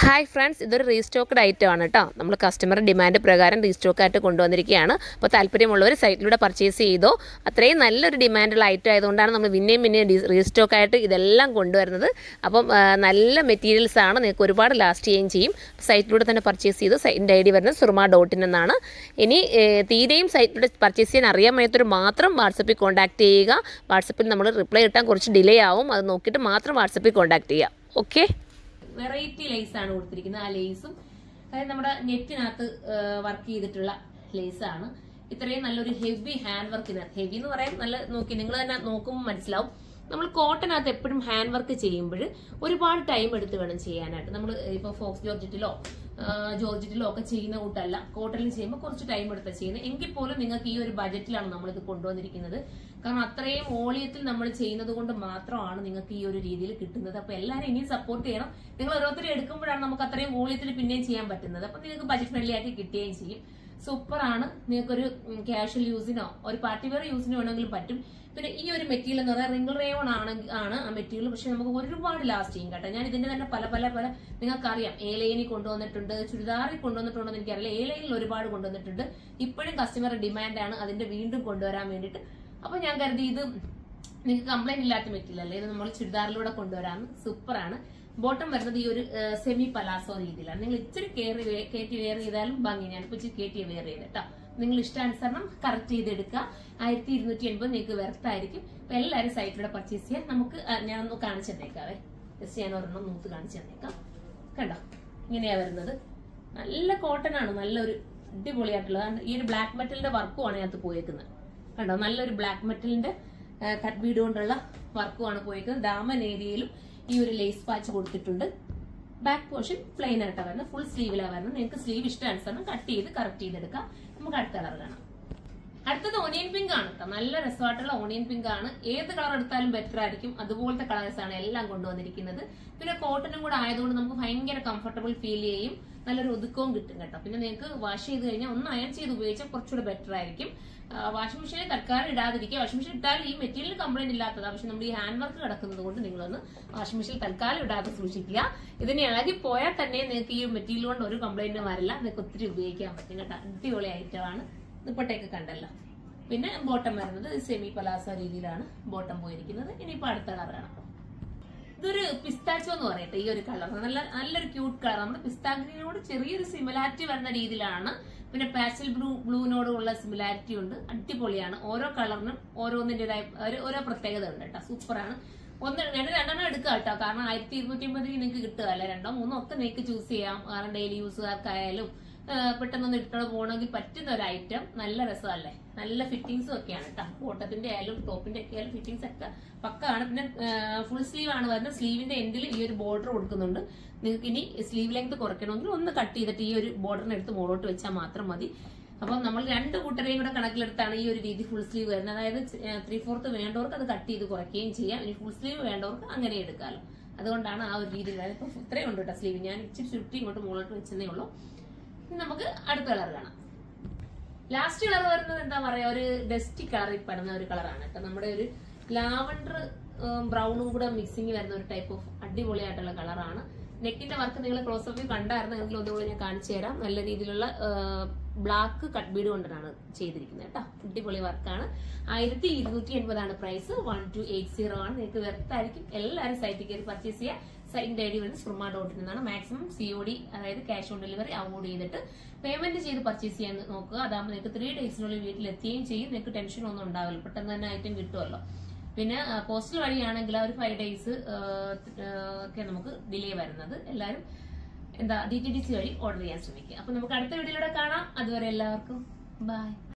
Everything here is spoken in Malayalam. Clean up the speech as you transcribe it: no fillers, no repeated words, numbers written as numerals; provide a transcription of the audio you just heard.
Hi friends, this is a restocked item. We customer demand പ്രകാരം restock ആയിട്ട് കൊണ്ടുവന്നിരിക്കുകയാണ്. അപ്പോൾ താൽപര്യമുള്ളവർ സൈറ്റിലൂടെ പർച്ചേസ് ചെയ്തോ. അത്രയും നല്ലൊരു ഡിമാൻഡുള്ള ഐറ്റം ആയതുകൊണ്ടാണ് നമ്മൾ പിന്നെയും റീസ്റ്റോക്ക് ആയിട്ട് ഇതെല്ലാം കൊണ്ടുവരുന്നത്. അപ്പോൾ നല്ല മെറ്റീരിയൽസ് ആണ്, നിങ്ങൾക്ക് ഒരുപാട് ലാസ്റ്റ് ചെയ്യുകയും ചെയ്യും. സൈറ്റിലൂടെ തന്നെ പർച്ചേസ് ചെയ്തു. സൈറ്റിൻ്റെ ഐഡി വരുന്നത് suruma.in എന്നാണ്. ഇനി തീരെയും സൈറ്റിലൂടെ പർച്ചേസ് ചെയ്യാൻ അറിയാൻ വയ്യാത്തവർ മാത്രം വാട്സപ്പിൽ കോൺടാക്ട് ചെയ്യുക. വാട്സപ്പിൽ നമ്മൾ റിപ്ലൈ കിട്ടാൻ കുറച്ച് ഡിലേ ആവും. അത് നോക്കിയിട്ട് മാത്രം വാട്സപ്പിൽ കോൺടാക്ട് ചെയ്യുക. ഓക്കെ. വെറൈറ്റി ലേസ് ആണ് കൊടുത്തിരിക്കുന്നത്. ആ ലേസും അതായത് നമ്മുടെ നെറ്റിനകത്ത് വർക്ക് ചെയ്തിട്ടുള്ള ലേസ് ആണ്. ഇത്രയും നല്ലൊരു ഹെവി ഹാൻഡ് വർക്കിനകത്ത്, ഹെവി എന്ന് പറയാൻ നല്ല നോക്കി നിങ്ങൾ തന്നെ നോക്കുമ്പോൾ മനസ്സിലാവും. നമ്മൾ കോട്ടനകത്ത് എപ്പോഴും ഹാൻഡ് വർക്ക് ചെയ്യുമ്പോൾ ഒരുപാട് ടൈം എടുത്ത് വേണം ചെയ്യാനായിട്ട്. നമ്മൾ ഇപ്പോൾ ഫോക്സ് ജോർജറ്റിലോ ഒക്കെ ചെയ്യുന്ന കൂട്ടല്ല, കോട്ടണിൽ ചെയ്യുമ്പോൾ കുറച്ച് ടൈം എടുത്ത് ചെയ്യുന്നത്. എങ്കിൽ പോലും നിങ്ങൾക്ക് ഈ ഒരു ബജറ്റിലാണ് നമ്മളിത് കൊണ്ടുവന്നിരിക്കുന്നത്. കാരണം അത്രയും വോളിയത്തിൽ നമ്മൾ ചെയ്യുന്നത് കൊണ്ട് മാത്രമാണ് നിങ്ങൾക്ക് ഈ ഒരു രീതിയിൽ കിട്ടുന്നത്. അപ്പൊ എല്ലാവരും ഇനിയും സപ്പോർട്ട് ചെയ്യണം. നിങ്ങൾ ഓരോരുത്തരും എടുക്കുമ്പോഴാണ് നമുക്ക് അത്രയും വോളിയത്തിൽ പിന്നെയും ചെയ്യാൻ പറ്റുന്നത്. അപ്പൊ നിങ്ങൾക്ക് ബജറ്റ് ഫ്രണ്ട്ലി ആക്കി കിട്ടുകയും ചെയ്യും. സൂപ്പറാണ്. നിങ്ങൾക്കൊരു കാഷ്വൽ യൂസിനോ ഒരു പാർട്ടി വെയർ യൂസിനോ വേണമെങ്കിലും പറ്റും. പിന്നെ ഈ ഒരു മെറ്റീരിയൽ എന്ന് പറഞ്ഞാൽ റിംഗിൾ റേയോൺ ആണ് ആ മെറ്റീരിയൽ. പക്ഷെ നമുക്ക് ഒരുപാട് ലാസ്റ്റ് ചെയ്യും കേട്ടോ. ഞാൻ ഇതിന്റെ തന്നെ പല നിങ്ങൾക്കറിയാം, എ ലൈനിൽ കൊണ്ടുവന്നിട്ടുണ്ട്, ചുരിദാറിൽ കൊണ്ടുവന്നിട്ടുണ്ടോ എന്ന് എനിക്കറിയില്ല. എ ലൈനിൽ ഒരുപാട് കൊണ്ടുവന്നിട്ടുണ്ട്. ഇപ്പോഴും കസ്റ്റമർ ഡിമാൻഡാണ് അതിന്റെ വീണ്ടും കൊണ്ടുവരാൻ വേണ്ടിയിട്ട്. അപ്പൊ ഞാൻ കരുതി ഇത് നിങ്ങൾക്ക് കംപ്ലൈന്റ് ഇല്ലാത്ത മെറ്റീരിയൽ അല്ലേ, ഇത് നമ്മൾ ചുരിദാറിലൂടെ കൊണ്ടുവരാന്ന്. സൂപ്പറാണ്. ബോട്ടം വരുന്നത് ഈ ഒരു സെമി പലാസോ രീതിയിലാണ്. നിങ്ങൾ ഇച്ചിരി കയറ്റി വെയർ ചെയ്താലും ഭംഗി. ഞാനിപ്പോ ഇച്ചിരി കയറ്റി വെയർ ചെയ്തിട്ടാ. നിങ്ങൾ ഇഷ്ടാനുസരണം കറക്റ്റ് ചെയ്തെടുക്കുക. 1280 നിങ്ങൾക്ക് വെർത്തായിരിക്കും. അപ്പൊ എല്ലാവരും സൈറ്റിലൂടെ പർച്ചേസ് ചെയ്യാൻ. നമുക്ക് ഞാനൊന്ന് കാണിച്ചു തന്നേക്കാവേ. ജസ്റ്റ് ഞാൻ ഒരെണ്ണം നൂത്ത് കാണിച്ചു തന്നേക്കാം. കണ്ടോ, ഇങ്ങനെയാ വരുന്നത്. നല്ല കോട്ടൺ ആണ്, നല്ലൊരു അടിപൊളിയായിട്ടുള്ളത്. ഈ ഒരു ബ്ലാക്ക് മെറ്റലിന്റെ വർക്കുമാണ് അതിനകത്ത് പോയേക്കുന്നത്. കണ്ടോ, നല്ലൊരു ബ്ലാക്ക് മെറ്റലിന്റെ കട്ട് ബീഡ് കൊണ്ടുള്ള വർക്കുമാണ് പോയേക്കുന്നത്. ദാമൻ ഏരിയയിലും ഈ ഒരു ലേസ് പാച്ച് കൊടുത്തിട്ടുണ്ട്. ബാക്ക് പോർഷൻ പ്ലെയിൻ ആയിട്ടാണ് വരുന്നത്. ഫുൾ സ്ലീവിലാണ് വരുന്നത്. നിങ്ങൾക്ക് സ്ലീവ് ഇഷ്ടാനുസരണം കട്ട് ചെയ്ത് കറക്റ്റ് ചെയ്തെടുക്കാം. നമുക്ക് അടുത്ത കളർ കാണാം. അടുത്തത് ഓണിയൻ പിങ്ക് ആണ് കേട്ടോ. നല്ല രസമായിട്ടുള്ള ഓണിയൻ പിങ്ക് ആണ്. ഏത് കളർ എടുത്താലും ബെറ്റർ ആയിരിക്കും. അതുപോലത്തെ കളേഴ്സ് ആണ് എല്ലാം കൊണ്ടുവന്നിരിക്കുന്നത്. പിന്നെ കോട്ടനും കൂടെ ആയതുകൊണ്ട് നമുക്ക് ഭയങ്കര കംഫർട്ടബിൾ ഫീൽ ചെയ്യും. നല്ലൊരു ഒതുക്കവും കിട്ടും കേട്ടോ. പിന്നെ നിങ്ങൾക്ക് വാഷ് ചെയ്ത് കഴിഞ്ഞാൽ ഒന്ന് അയൺ ചെയ്ത് ഉപയോഗിച്ചാൽ കുറച്ചുകൂടെ ബെറ്റർ ആയിരിക്കും. വാഷിംഗ് മെഷീനിൽ തൽക്കാലം ഇടാതിരിക്കുക. വാഷിംഗ് മെഷീൻ ഇട്ടാലും ഈ മെറ്റീരിയൽ കംപ്ലൈന്റ് ഇല്ലാത്തതാണ്. പക്ഷെ നമ്മൾ ഈ ഹാൻഡ് വർക്ക് കിടക്കുന്നത് കൊണ്ട് നിങ്ങളൊന്ന് വാഷിംഗ് മെഷീനിൽ തൽക്കാലം ഇടാതെ സൂക്ഷിക്കുക. ഇതിന് ഇളകി പോയാൽ തന്നെ നിങ്ങൾക്ക് ഈ മെറ്റീരിയൽ കൊണ്ട് ഒരു കംപ്ലൈന്റും വരില്ല. നിങ്ങൾക്ക് ഒത്തിരി ഉപയോഗിക്കാൻ പറ്റും കേട്ടോ. അടിപൊളി ഐറ്റമാണ്. ദുപ്പട്ടയൊക്കെ കണ്ടല്ലോ. പിന്നെ ബോട്ടം വരുന്നത് സെമി പലാസ രീതിയിലാണ് ബോട്ടം പോയിരിക്കുന്നത്. ഇനിയിപ്പോ അടുത്ത കളർ കാണാം. ഇതൊരു പിസ്താച്ചോ എന്ന് പറയട്ടെ. ഈ ഒരു കളർ നല്ലൊരു ക്യൂട്ട് കളർ. നമ്മുടെ പിസ്താ ഗ്രീനോട് ചെറിയൊരു സിമിലാരിറ്റി വരുന്ന രീതിയിലാണ്. പിന്നെ പാസ്റ്റൽ ബ്ലൂവിനോടുള്ള സിമിലാരിറ്റി ഉണ്ട്. അടിപൊളിയാണ്. ഓരോ കളറിനും ഓരോന്നിൻ്റെതായ ഓരോ പ്രത്യേകത ഉണ്ട് കേട്ടോ. സൂപ്പറാണ്. രണ്ടെണ്ണം എടുക്കുക കേട്ടോ. കാരണം 1280 നിങ്ങൾക്ക് കിട്ടുകയല്ല. 2 3 ഒക്കെ നിങ്ങൾക്ക് ചൂസ് ചെയ്യാം. കാരണം ഡെയിലി യൂസുകാർക്കായാലും പെട്ടെന്നൊന്ന് ഇട്ടോടെ പോകണമെങ്കിൽ പറ്റുന്ന ഒരു ഐറ്റം. നല്ല രസമല്ലേ. നല്ല ഫിറ്റിംഗ്സും ഒക്കെയാണ് കേട്ടോ. ബോട്ടത്തിന്റെ ആയാലും ടോപ്പിന്റെ ഒക്കെ ആയാലും ഫിറ്റിംഗ്സ് ഒക്കെ പക്കാണ്. പിന്നെ ഫുൾ സ്ലീവ് ആണ് വരുന്നത്. സ്ലീവിന്റെ എൻഡിൽ ഈ ഒരു ബോർഡർ കൊടുക്കുന്നുണ്ട്. നിങ്ങൾക്ക് ഇനി സ്ലീവ് ലെങ്ത് കുറയ്ക്കണമെങ്കിൽ ഒന്ന് കട്ട് ചെയ്തിട്ട് ഈ ഒരു ബോർഡറിനെ എടുത്ത് മുകളോട്ട് വെച്ചാൽ മാത്രം മതി. അപ്പം നമ്മൾ 2 കൂട്ടരെയും കൂടെ കണക്കിലെടുത്താണ് ഈ ഒരു രീതി ഫുൾ സ്ലീവ് വരുന്നത്. അതായത് 3/4 വേണ്ടവർക്ക് അത് കട്ട് ചെയ്ത് കുറയ്ക്കുകയും ചെയ്യാം. ഇനി ഫുൾ സ്ലീവ് വേണ്ടവർക്ക് അങ്ങനെ എടുക്കാമല്ലോ. അതുകൊണ്ടാണ് ആ ഒരു രീതിയിൽ. ഇപ്പൊ ഇത്രയും ഉണ്ട് കേട്ടോ സ്ലീവ്. ഞാൻ ഇച്ചിരി ചുറ്റി ഇങ്ങോട്ട് മുകളോട്ട് വെച്ചതേ ഉള്ളൂ. നമുക്ക് അടുത്ത കളർ കാണാം. ലാസ്റ്റ് കളർ വരുന്നത് എന്താ പറയാ, ഒരു ഡസ്റ്റി കളറിൽ പെടുന്ന ഒരു കളറാണ് കേട്ടോ. നമ്മുടെ ഒരു ലാവണ്ടർ ബ്രൗണും കൂടെ മിക്സിങ് വരുന്ന ഒരു ടൈപ്പ് ഓഫ് അടിപൊളിയായിട്ടുള്ള കളറാണ്. നെക്കിന്റെ വർക്ക് നിങ്ങൾ ക്ലോസ് അപ്പിൽ കണ്ടായിരുന്നു. നിങ്ങൾക്ക് ഒന്നുകൂടി ഞാൻ കാണിച്ചു തരാം. നല്ല രീതിയിലുള്ള ബ്ലാക്ക് കട്ട് ബീഡ് കൊണ്ടാണ് ചെയ്തിരിക്കുന്നത് കേട്ടോ. അടിപൊളി വർക്കാണ്. 1280 പ്രൈസ്. 1280 ആണ്. നിങ്ങൾക്ക് വെർത്തായിരിക്കും. എല്ലാവരും സൈറ്റിൽ കയറി പർച്ചേസ് ചെയ്യുക. സൈറ്റിന്റെ ഐഡി വരുന്നത് suruma.in എന്നാണ്. മാക്സിമം COD അതായത് ക്യാഷ് ഓൺ ഡെലിവറി അവോയ്ഡ് ചെയ്തിട്ട് പേയ്മെന്റ് ചെയ്ത് പർച്ചേസ് ചെയ്യാൻ നോക്കുക. അതാകുമ്പോൾ നിങ്ങൾക്ക് 3 ഡേയ്സിനുള്ളിൽ വീട്ടിലെത്തുകയും ചെയ്യും. നിങ്ങൾക്ക് ടെൻഷൻ ഒന്നും ഉണ്ടാവില്ല. പെട്ടെന്ന് തന്നെ ഐറ്റം കിട്ടുമല്ലോ. പിന്നെ പോസ്റ്റൽ വഴിയാണെങ്കിൽ ആ ഒരു 5 ഡേയ്സ് ഒക്കെ നമുക്ക് ഡിലേ വരുന്നത്. എല്ലാവരും DTDC വഴി ഓർഡർ ചെയ്യാൻ ശ്രമിക്കുക. അപ്പൊ നമുക്ക് അടുത്ത വീഡിയോയിലൂടെ കാണാം. അതുവരെ എല്ലാവർക്കും ബൈ.